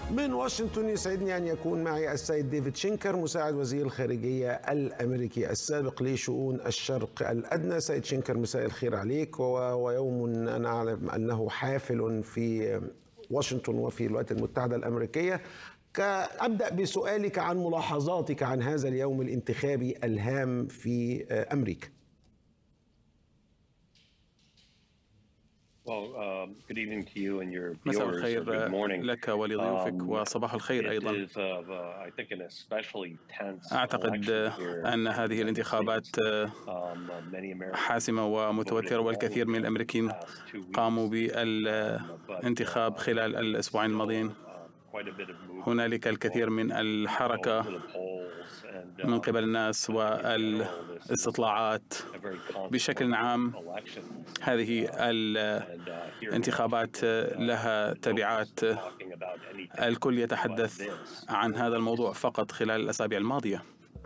من واشنطن يسعدني أن يكون معي السيد ديفيد شينكر مساعد وزير الخارجية الأمريكي السابق لشؤون الشرق الأدنى. سيد شينكر، مساء الخير عليك، ويوم أنا أعلم أنه حافل في واشنطن وفي الولايات المتحدة الأمريكية. أبدأ بسؤالك عن ملاحظاتك عن هذا اليوم الانتخابي الهام في أمريكا. مساء الخير لك ولضيوفك، وصباح الخير أيضا. أعتقد أن هذه الانتخابات حاسمة ومتوترة، والكثير من الأمريكيين قاموا بالانتخاب خلال الأسبوعين الماضيين. هنالك الكثير من الحركة من قبل الناس والاستطلاعات بشكل عام. هذه الانتخابات لها تبعات. الكل يتحدث عن هذا الموضوع فقط خلال الأسابيع الماضية.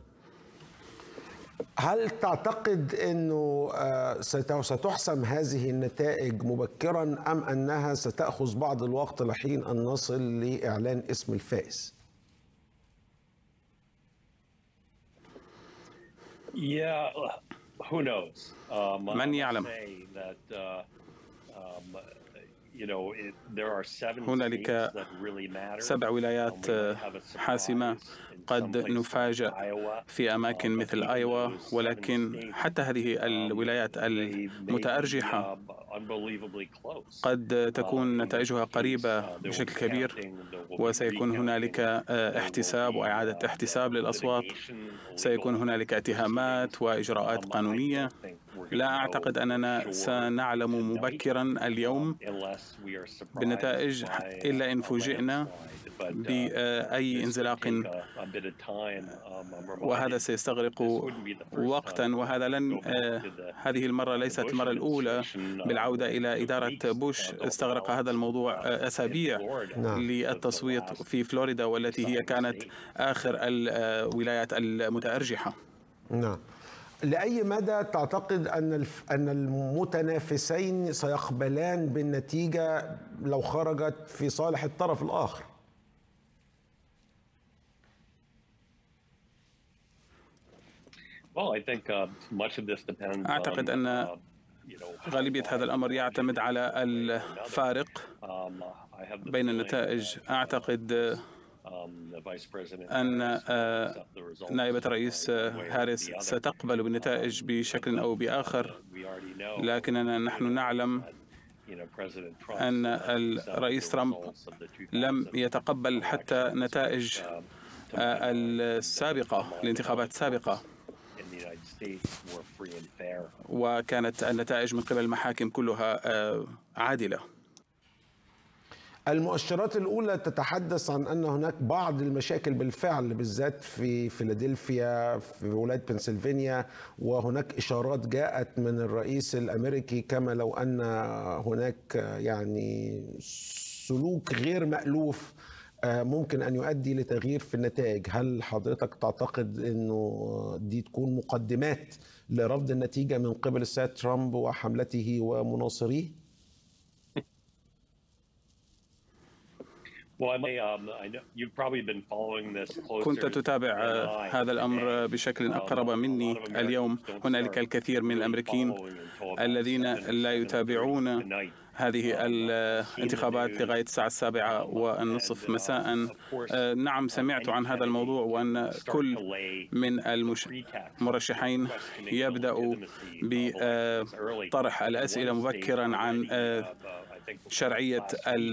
هل تعتقد أنه ستحسم هذه النتائج مبكرا، أم أنها ستأخذ بعض الوقت لحين أن نصل لإعلان اسم الفائز؟ من يعلم؟ هنالك 7 ولايات حاسمة. قد نفاجأ في أماكن مثل آيوا، ولكن حتى هذه الولايات المتأرجحة قد تكون نتائجها قريبة بشكل كبير، وسيكون هنالك احتساب وإعادة احتساب للأصوات. سيكون هنالك اتهامات وإجراءات قانونية. لا أعتقد أننا سنعلم مبكرا اليوم بالنتائج إلا إن فوجئنا بأي انزلاق، وهذا سيستغرق وقتا. وهذا هذه المرة ليست المرة الأولى بالعودة إلى إدارة بوش. استغرق هذا الموضوع أسابيع للتصويت في فلوريدا، والتي هي كانت آخر الولايات المتأرجحة. نعم. لأي مدى تعتقد أن المتنافسين سيقبلان بالنتيجة لو خرجت في صالح الطرف الآخر؟ أعتقد أن غالبية هذا الأمر يعتمد على الفارق بين النتائج. أعتقد أن نائبة الرئيس هاريس ستقبل بالنتائج بشكل أو بآخر، لكننا نحن نعلم أن الرئيس ترامب لم يتقبل حتى نتائج الانتخابات السابقة، وكانت النتائج من قبل المحاكم كلها عادلة. المؤشرات الأولى تتحدث عن أن هناك بعض المشاكل بالفعل، بالذات في فيلادلفيا في ولاية بنسلفانيا، وهناك إشارات جاءت من الرئيس الأمريكي كما لو أن هناك يعني سلوك غير مألوف ممكن أن يؤدي لتغيير في النتائج. هل حضرتك تعتقد أنه دي تكون مقدمات لرفض النتيجة من قبل السيد ترامب وحملته ومناصريه؟ كنت تتابع هذا الأمر بشكل أقرب مني. اليوم هنالك الكثير من الأمريكيين الذين لا يتابعون هذه الانتخابات لغاية الساعة 7:30 مساء. نعم، سمعت عن هذا الموضوع، وأن كل من المرشحين يبدأ بطرح الأسئلة مبكرا عن شرعية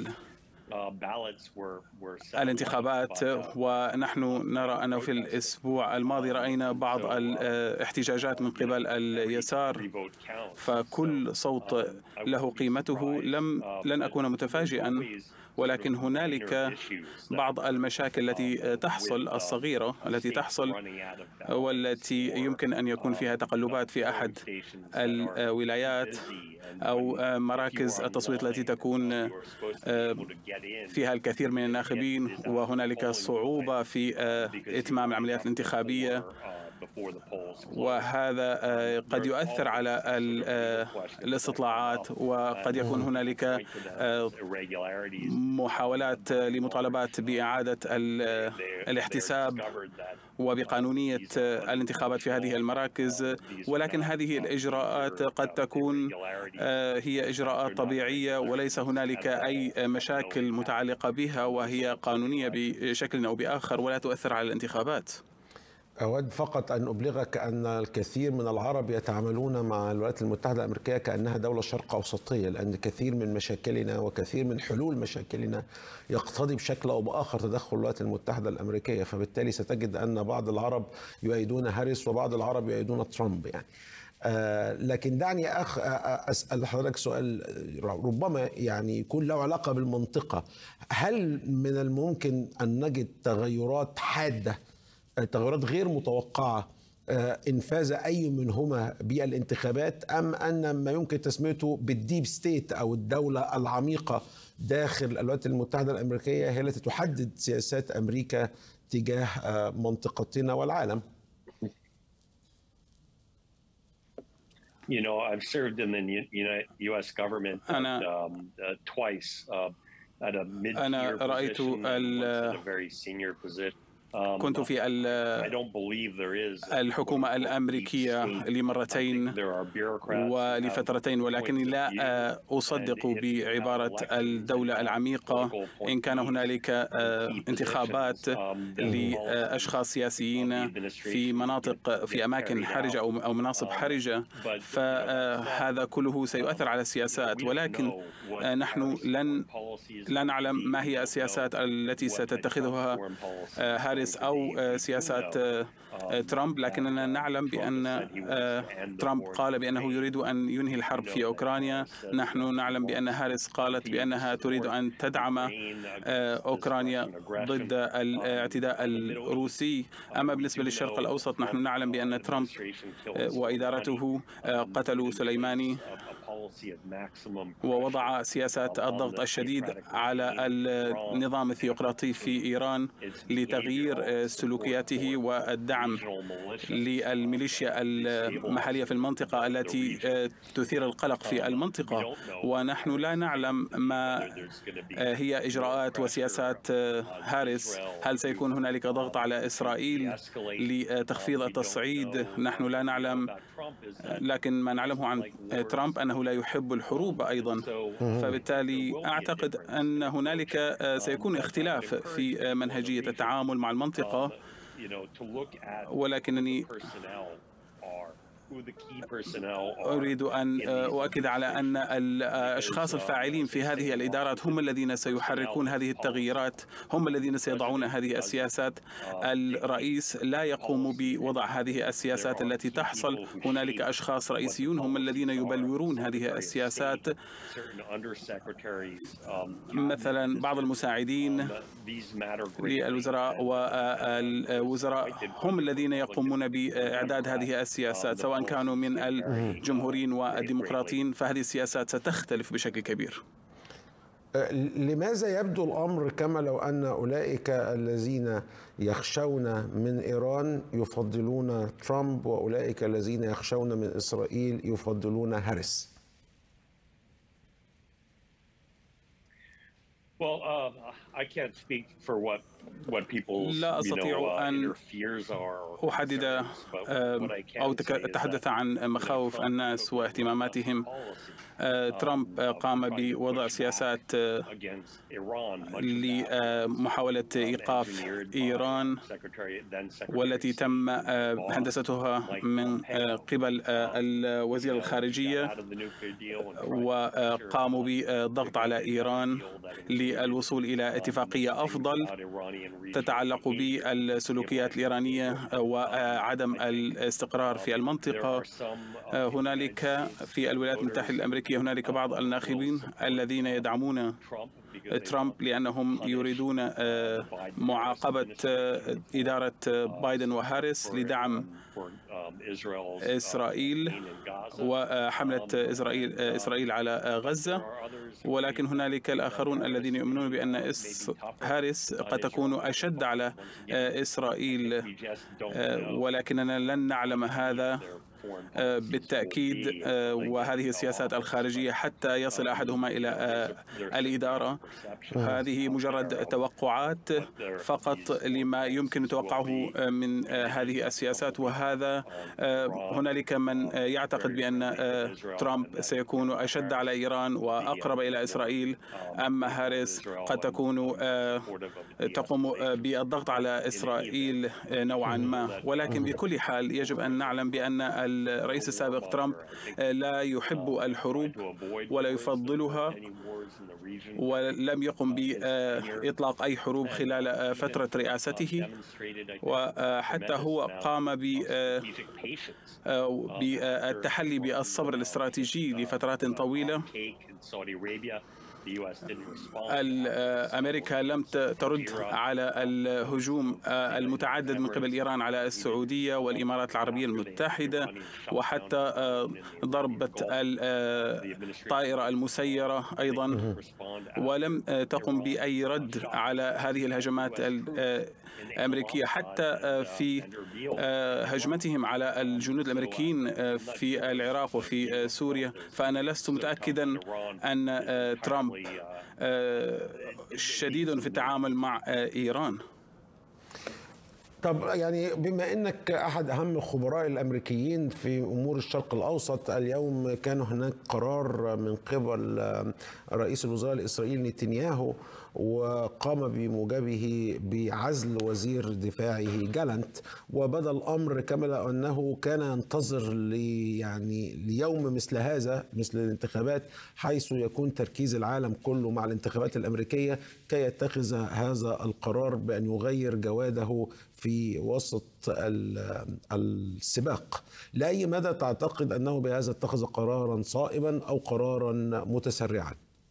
الانتخابات. ونحن نرى أنه في الأسبوع الماضي رأينا بعض الاحتجاجات من قبل اليسار، فكل صوت له قيمته. لن أكون متفاجئا، ولكن هنالك بعض المشاكل التي تحصل الصغيرة التي تحصل، والتي يمكن أن يكون فيها تقلبات في أحد الولايات أو مراكز التصويت التي تكون فيها الكثير من الناخبين، وهنالك صعوبة في إتمام العمليات الانتخابية وهذا قد يؤثر على الاستطلاعات، وقد يكون هنالك محاولات لمطالبات بإعادة الاحتساب وبقانونية الانتخابات في هذه المراكز. ولكن هذه الإجراءات قد تكون هي إجراءات طبيعية وليس هنالك أي مشاكل متعلقة بها، وهي قانونية بشكل أو بآخر ولا تؤثر على الانتخابات. أود فقط أن أبلغك أن الكثير من العرب يتعاملون مع الولايات المتحدة الأمريكية كأنها دولة شرق أوسطية، لأن كثير من مشاكلنا وكثير من حلول مشاكلنا يقتضي بشكل أو بآخر تدخل الولايات المتحدة الأمريكية. فبالتالي ستجد أن بعض العرب يؤيدون هاريس وبعض العرب يؤيدون ترامب يعني. لكن دعني أسأل حضرتك سؤال ربما يعني يكون له علاقة بالمنطقة. هل من الممكن أن نجد تغيرات حادة، تغيرات غير متوقعة، إن فاز أي منهما بالانتخابات، أم أن ما يمكن تسميته بالديب ستيت أو الدولة العميقة داخل الولايات المتحدة الأمريكية هي التي تحدد سياسات أمريكا تجاه منطقتنا والعالم؟ I've served in the U.S. government twice at a mid-tier position and once at a very senior position. كنت في الحكومة الأمريكية لمرتين ولفترتين، ولكني لا أصدق بعبارة الدولة العميقة. إن كان هنالك انتخابات لأشخاص سياسيين في مناطق في أماكن حرجة أو مناصب حرجة، فهذا كله سيؤثر على السياسات. ولكن نحن لا نعلم ما هي السياسات التي ستتخذها هاريس أو سياسات ترامب، لكننا نعلم بأن ترامب قال بأنه يريد أن ينهي الحرب في أوكرانيا. نحن نعلم بأن هاريس قالت بأنها تريد أن تدعم أوكرانيا ضد الاعتداء الروسي. أما بالنسبة للشرق الأوسط نحن نعلم بأن ترامب وإدارته قتلوا سليماني ووضع سياسات الضغط الشديد على النظام الثيوقراطي في إيران لتغيير سلوكياته والدعم للميليشيا المحلية في المنطقة التي تثير القلق في المنطقة. ونحن لا نعلم ما هي إجراءات وسياسات هاريس. هل سيكون هنالك ضغط على إسرائيل لتخفيض التصعيد؟ نحن لا نعلم، لكن ما نعلمه عن ترامب أنه لا يحب الحروب أيضا. فبالتالي أعتقد أن هنالك سيكون اختلاف في منهجية التعامل مع المنطقة، ولكنني أريد أن أؤكد على أن الأشخاص الفاعلين في هذه الإدارات هم الذين سيحركون هذه التغييرات، هم الذين سيضعون هذه السياسات. الرئيس لا يقوم بوضع هذه السياسات التي تحصل. هنالك أشخاص رئيسيون هم الذين يبلورون هذه السياسات، مثلا بعض المساعدين للوزراء والوزراء هم الذين يقومون بإعداد هذه السياسات، سواء كانوا من الجمهوريين والديمقراطيين. فهذه السياسات ستختلف بشكل كبير. لماذا يبدو الأمر كما لو أن أولئك الذين يخشون من إيران يفضلون ترامب وأولئك الذين يخشون من إسرائيل يفضلون هاريس؟ لا أستطيع أن أحدد أو أتحدث عن مخاوف الناس واهتماماتهم. ترامب قام بوضع سياسات لمحاولة إيقاف إيران والتي تم هندستها من قبل الوزير الخارجية، وقاموا بالضغط على إيران للوصول إلى اتفاقية أفضل تتعلق بالسلوكيات الإيرانية وعدم الاستقرار في المنطقة. هنالك في الولايات المتحدة الأمريكية هنالك بعض الناخبين الذين يدعمون ترامب لأنهم يريدون معاقبة إدارة بايدن وهاريس لدعم إسرائيل وحملة إسرائيل على غزة. ولكن هنالك الآخرون الذين يؤمنون بأن هاريس قد تكون أشد على إسرائيل، ولكننا لن نعلم هذا بالتأكيد، وهذه السياسات الخارجية حتى يصل أحدهما إلى الإدارة. هذه مجرد توقعات فقط لما يمكن توقعه من هذه السياسات. وهذا هنالك من يعتقد بأن ترامب سيكون أشد على إيران وأقرب إلى إسرائيل، أما هاريس قد تقوم بالضغط على إسرائيل نوعا ما. ولكن بكل حال يجب أن نعلم بأن الرئيس السابق ترامب لا يحب الحروب ولا يفضلها، ولم يقم بإطلاق أي حروب خلال فترة رئاسته، وحتى هو قام بالتحلي بالصبر الاستراتيجي لفترات طويلة. أمريكا لم ترد على الهجوم المتعدد من قبل إيران على السعودية والإمارات العربية المتحدة، وحتى ضربت الطائرة المسيرة أيضا، ولم تقم بأي رد على هذه الهجمات الأمريكية، حتى في هجمتهم على الجنود الأمريكيين في العراق وفي سوريا. فأنا لست متأكدا أن ترامب شديد في التعامل مع إيران. طب يعني بما أنك أحد أهم الخبراء الأمريكيين في أمور الشرق الأوسط، اليوم كان هناك قرار من قبل رئيس الوزراء الإسرائيلي نتنياهو وقام بموجبه بعزل وزير دفاعه جالنت، وبدا الأمر كما أنه كان ينتظر ليوم مثل هذا، مثل الانتخابات، حيث يكون تركيز العالم كله مع الانتخابات الأمريكية، كي يتخذ هذا القرار بأن يغير جواده في وسط السباق. لأي مدى تعتقد أنه بهذا اتخذ قرارا صائبا أو قرارا متسرعا؟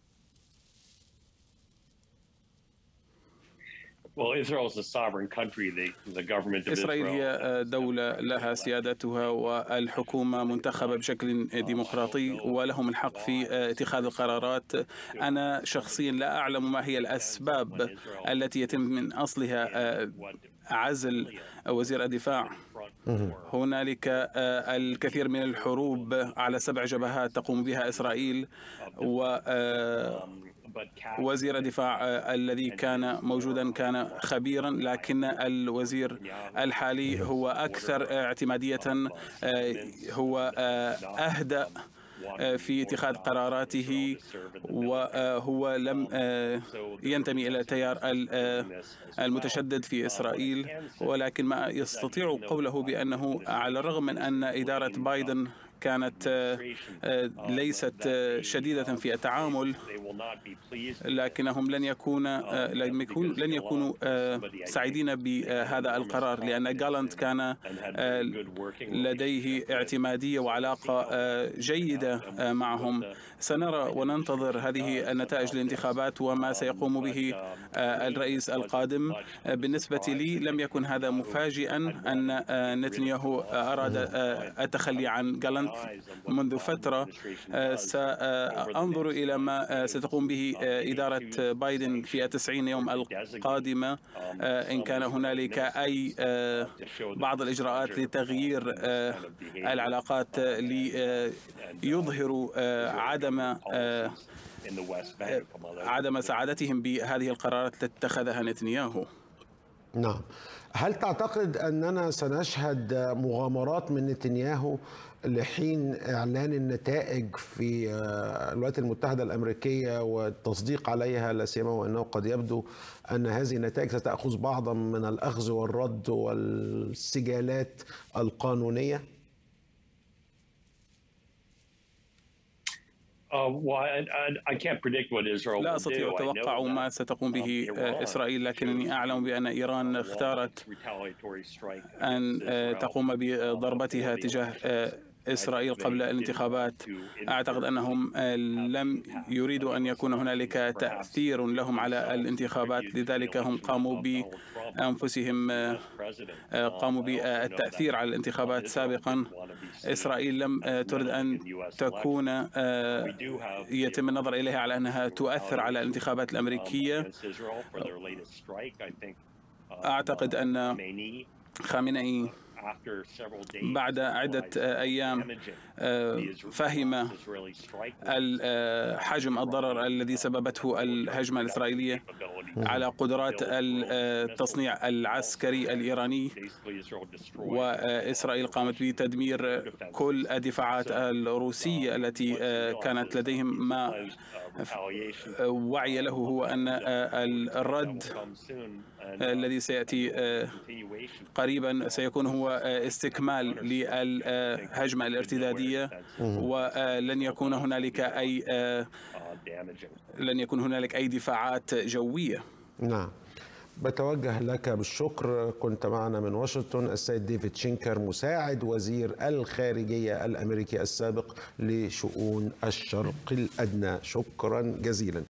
إسرائيل هي دولة لها سيادتها، والحكومة منتخبة بشكل ديمقراطي، ولهم الحق في اتخاذ القرارات. أنا شخصيا لا أعلم ما هي الأسباب التي يتم من أصلها عزل وزير الدفاع. هنالك الكثير من الحروب على 7 جبهات تقوم بها إسرائيل، ووزير الدفاع الذي كان موجودا كان خبيرا، لكن الوزير الحالي هو أكثر اعتمادية، هو أهدأ في اتخاذ قراراته، وهو لم ينتمي إلى التيار المتشدد في إسرائيل. ولكن ما يستطيع قوله بأنه على الرغم من أن إدارة بايدن كانت ليست شديدة في التعامل، لكنهم لن يكونوا سعيدين بهذا القرار، لأن جالنت كان لديه اعتمادية وعلاقة جيدة معهم. سنرى وننتظر هذه النتائج الانتخابات وما سيقوم به الرئيس القادم. بالنسبة لي لم يكن هذا مفاجئا أن نتنياهو أراد التخلي عن جالنت منذ فترة. سأنظر إلى ما ستقوم به إدارة بايدن في 90 يوم القادمة، إن كان هنالك أي بعض الإجراءات لتغيير العلاقات ليظهروا عدم سعادتهم بهذه القرارات التي اتخذها نتنياهو. نعم. هل تعتقد أننا سنشهد مغامرات من نتنياهو لحين إعلان النتائج في الولايات المتحدة الأمريكية والتصديق عليها، لا سيما وأنه قد يبدو أن هذه النتائج ستأخذ بعضا من الأخذ والرد والسجالات القانونية؟ لا أستطيع التوقع ما ستقوم به إسرائيل، لكنني أعلم بأن إيران اختارت أن تقوم بضربتها تجاه إسرائيل قبل الانتخابات. أعتقد أنهم لم يريدوا أن يكون هنالك تأثير لهم على الانتخابات، لذلك هم قاموا بأنفسهم قاموا بالتأثير على الانتخابات سابقا. إسرائيل لم ترد أن تكون يتم النظر إليها على أنها تؤثر على الانتخابات الأمريكية. أعتقد أن خامنئي بعد عدة أيام فهم حجم الضرر الذي سببته الهجمة الإسرائيلية على قدرات التصنيع العسكري الإيراني، وإسرائيل قامت بتدمير كل الدفاعات الروسية التي كانت لديهم. ما وعي له هو أن الرد الذي سيأتي قريبا سيكون هو استكمال للهجمة الارتدادية، ولن يكون هنالك أي دفاعات جوية. نعم، بتوجه لك بالشكر. كنت معنا من واشنطن السيد ديفيد شينكر، مساعد وزير الخارجية الأمريكي السابق لشؤون الشرق الأدنى. شكرا جزيلا.